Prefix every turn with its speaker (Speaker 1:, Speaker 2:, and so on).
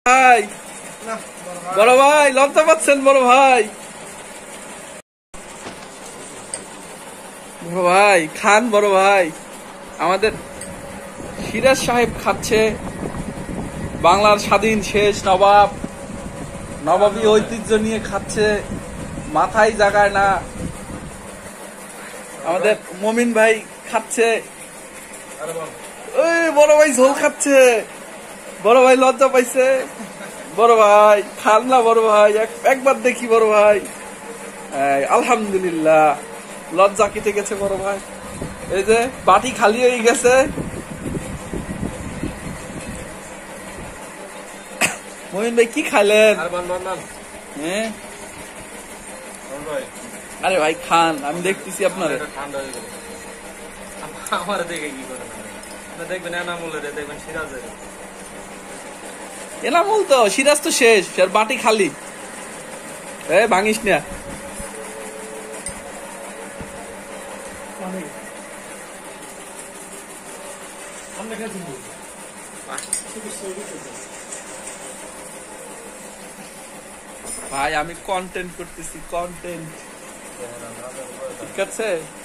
Speaker 1: ভাই বড় ভাই লজ্জা পাচ্ছেন বড় ভাই। বড় ভাই খান বড় ভাই। আমাদের সিরাজ সাহেব খাচ্ছে বাংলার স্বাধীন শেষ নবাব, নবাবী ঐতিহ্য নিয়ে খাচ্ছে, মাথায় জাগায় না। আমাদের মমিন ভাই খাচ্ছে, ওই বড় ভাই ঝোল খাচ্ছে। বড় ভাই লজ্জা পাইছে। বড় ভাই খান না বড় ভাই, একবার দেখি বড় ভাই। আলহামদুলিল্লাহ লজ্জা কেটে গেছে বড় ভাই। এই যে বাটি খালি হয়ে গেছে। মহিন ভাই কি খাইলেন? হ্যাঁ আরে ভাই খান, আমি দেখতেছি আপনার।
Speaker 2: আমার দেখে কি করে দেখবেন এনামুলের, দেখবেন সিরাজের।
Speaker 1: এনামুল তো সিরাজ তো শেষ, আর বাটি খালি। ভাঙিস না। ভাই আমি কন্টেন্ট করতেছি, কন্টেন্ট। ঠিক আছে।